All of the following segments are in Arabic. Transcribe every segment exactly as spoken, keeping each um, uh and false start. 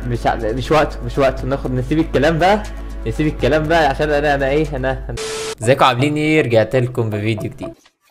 مش ع- مش وقته مش وقته ناخد نسيب الكلام بقى. نسيب الكلام بقى عشان انا انا ايه انا أنا- ازيكم عاملين ايه؟ رجعت لكم بفيديو جديد.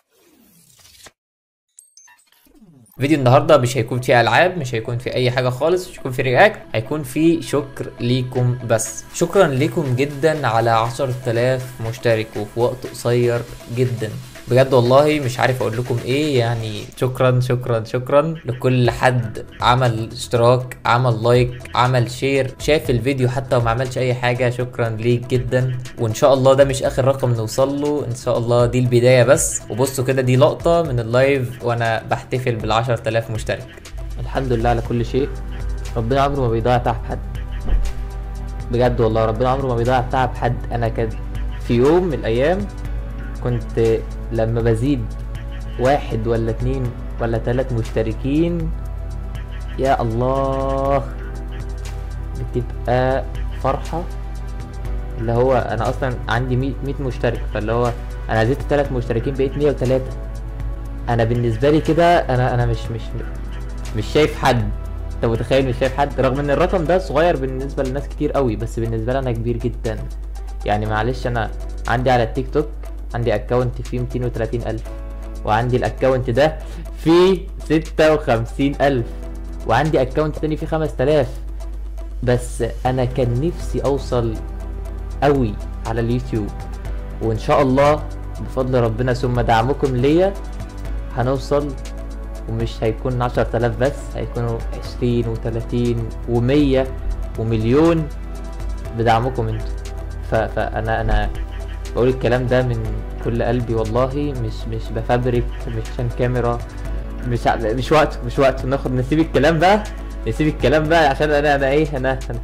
فيديو النهارده مش هيكون فيه العاب، مش هيكون فيه اي حاجه خالص، مش هيكون فيه رياكت، هيكون فيه شكر ليكم بس. شكرا ليكم جدا على عشرة آلاف مشترك وفي وقت قصير جدا. بجد والله مش عارف اقول لكم ايه، يعني شكرا شكرا شكرا لكل حد عمل اشتراك، عمل لايك، عمل شير، شاف الفيديو حتى وما عملش اي حاجه. شكرا ليك جدا، وان شاء الله ده مش اخر رقم نوصل له، ان شاء الله دي البدايه بس. وبصوا كده دي لقطه من اللايف وانا بحتفل بالعشرة آلاف مشترك. الحمد لله على كل شيء. ربنا عمره ما بيضيع تعب حد، بجد والله ربنا عمره ما بيضيع تعب حد. انا كان في يوم من الايام كنت لما بزيد واحد ولا اتنين ولا تلات مشتركين، يا الله بتبقى فرحة. اللي هو انا اصلا عندي مية مشترك، فاللي هو انا زدت تلات مشتركين بقيت مية وتلاتة. انا بالنسبة لي كده انا انا مش مش مش شايف حد. انت متخيل؟ مش شايف حد رغم ان الرقم ده صغير بالنسبة لناس كتير قوي، بس بالنسبة لي انا كبير جدا. يعني معلش، انا عندي على التيك توك عندي اكونت فيه ميتين وتلاتين الف، وعندي الاكونت ده فيه ستة وخمسين الف، وعندي اكونت تاني فيه خمس تلاف. بس انا كان نفسي اوصل قوي على اليوتيوب، وان شاء الله بفضل ربنا ثم دعمكم ليا هنوصل. ومش هيكون عشرة آلاف بس، هيكونوا عشرين وتلاتين ومية ومليون بدعمكم انتوا. ف... فانا انا بقول الكلام ده من كل قلبي والله، مش مش بفبرك، مش عشان كاميرا. مش ع- مش وقته مش وقته ناخد نسيب الكلام بقى. نسيب الكلام بقى عشان انا انا ايه انا انا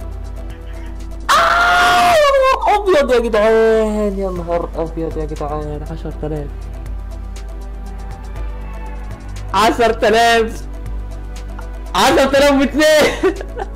آه! ابيض يا جدعان، يا نهار ابيض يا جدعان. عشرة آلاف عشرة آلاف عشرة آلاف واتنين.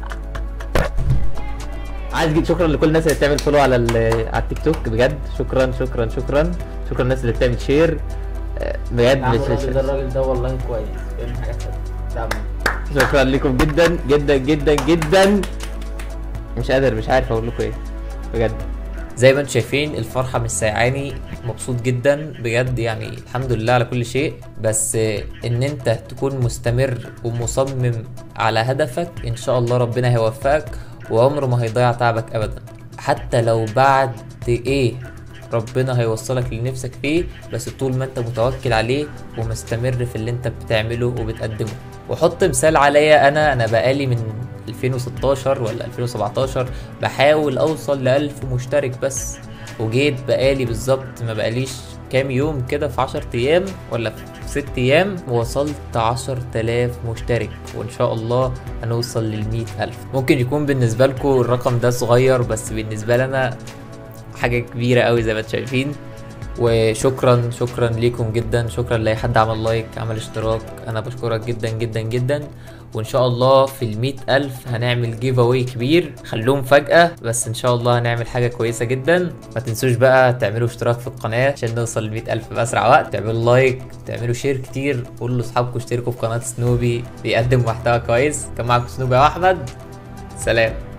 عايز جد شكرا لكل الناس اللي بتعمل فولو على ال- على التيك توك، بجد شكرا شكرا شكرا شكرا الناس اللي بتعمل شير. آه، بجد مش الراجل ده مش الراجل ده والله كويس، بيعمل حاجات حلوه. شكرا لكم جدا جدا جدا جدا. مش قادر مش عارف اقول لكم ايه بجد. زي ما انتم شايفين الفرحه مش سايعاني، مبسوط جدا بجد. يعني الحمد لله على كل شيء، بس ان انت تكون مستمر ومصمم على هدفك ان شاء الله ربنا هيوفقك، وعمره ما هيضيع تعبك ابدا. حتى لو بعد ايه ربنا هيوصلك لنفسك فيه، بس طول ما انت متوكل عليه ومستمر في اللي انت بتعمله وبتقدمه. وحط مثال عليا، انا انا بقالي من ألفين وستاشر ولا ألفين وسبعتاشر بحاول اوصل لألف مشترك بس، وجيت بقالي بالظبط ما بقاليش كام يوم كده، في عشر ايام ولا في ست ايام وصلت عشرة آلاف مشترك، وان شاء الله هنوصل للمية الف. ممكن يكون بالنسبة لكم الرقم ده صغير، بس بالنسبة لنا حاجة كبيرة قوي زي ما انتم شايفين. وشكرا شكرا ليكم جدا، شكرا لاي حد عمل لايك عمل اشتراك، انا بشكرك جدا جدا جدا. وان شاء الله في المية الف هنعمل جيف اواي كبير، خلوهم فجأة بس ان شاء الله هنعمل حاجة كويسة جدا. ما تنسوش بقى تعملوا اشتراك في القناة عشان نوصل لمية الف بأسرع وقت، تعملوا لايك، تعملوا شير كتير، قولوا لاصحابكم اشتركوا في قناة سنوبي بيقدم محتوى كويس. كان معكم سنوبي يا احمد، سلام.